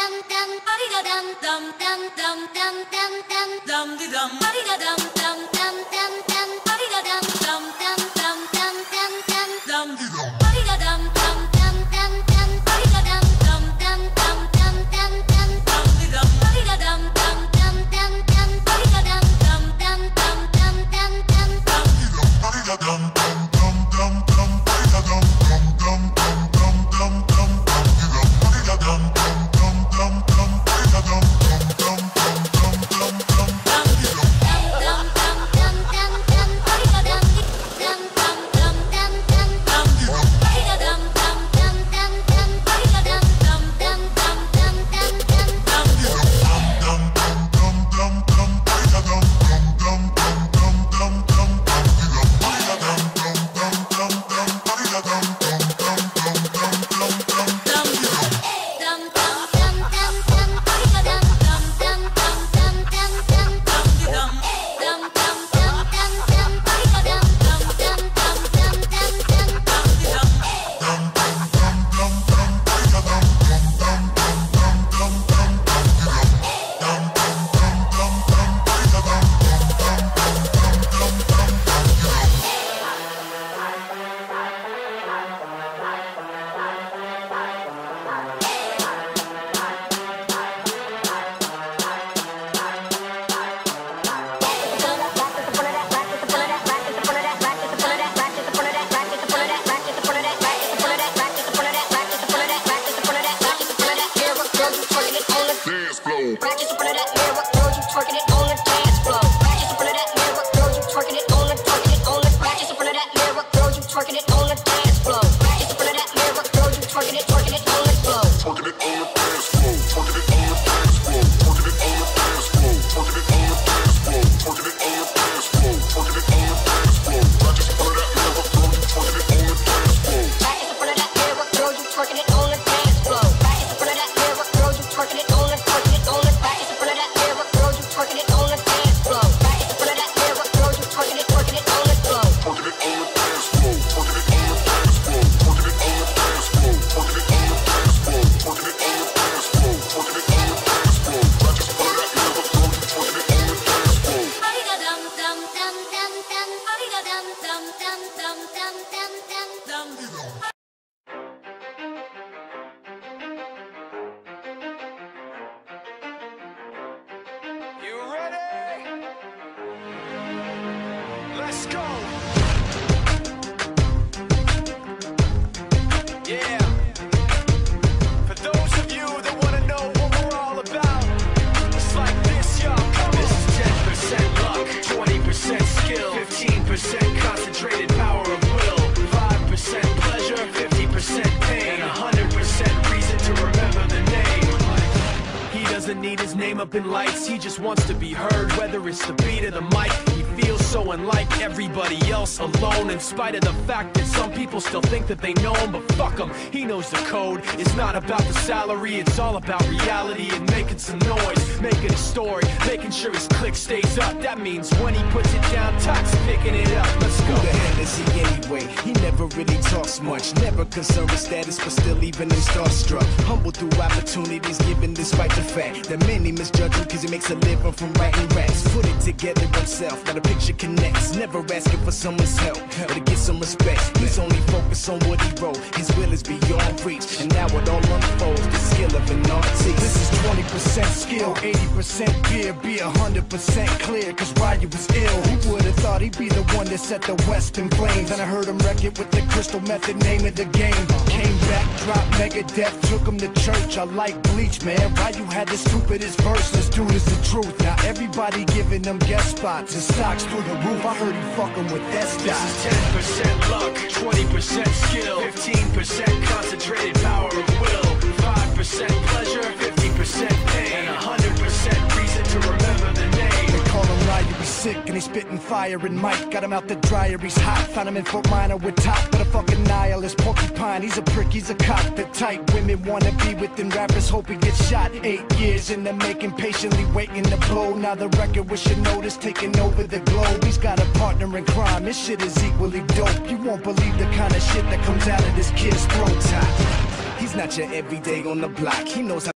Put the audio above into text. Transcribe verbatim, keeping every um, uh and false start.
Let's go. Yeah. For those of you that want to know what we're all about, it's like this, y'all. Come on. This is ten percent luck, twenty percent skill, fifteen percent concentrated power of will, five percent pleasure, fifty percent pain, and one hundred percent reason to remember the name. He doesn't need his name up in lights, he just wants to be heard, whether it's the beat of the mic. He feels so unlike everybody else, alone, in spite of the fact that some people still think that they know him, but fuck him, he knows the code. It's not about the salary, it's all about reality and making some noise, making a story, making sure his click stays up. That means when he puts it down, Tox picking it up. Let's go. Who the hell is he anyway? He never really talks much, never concerned with status, but still even him starstruck. Humble through opportunities, given despite the fact that many misjudge him cause he makes a living from writing raps. Put it together himself, got a picture connects, never asking for someone's help or to get some respect. He's only focused on what he wrote, his will is beyond reach, and now it all unfolds, the skill of an artist. This is twenty percent skill, eighty percent beer, be one hundred percent clear, cause Ryu was ill. Who would've thought he'd be the one that set the West in flames? And I heard him wreck it with the Crystal Method, name of the game. Came back, dropped Megadeth, took him to church. I like Bleach, man. Ryu had the stupidest verse, this dude is the truth. Now everybody giving them guest spots and stocks through the roof. I heard he fucking with that stock. This is ten percent luck, twenty percent skill, fifteen percent concentrated power of will, five percent pleasure, fifty percent pain, and one hundred percent reason to remember the name. They call him Ryu, he's sick and he's spitting fire. And Mike got him out the dryer, he's hot. Found him in Fort Minor with top, but a fucking nihilist porcupine. He's a prick, he's a cop. The type women wanna be within rappers, hope he gets shot. Eight years in the making, patiently waiting to blow. Now the record with your notice taking over the globe. He's got a partner in crime, this shit is equally dope. You won't believe the kind of shit that comes out of this kid's throat. He's not your everyday on the block, he knows how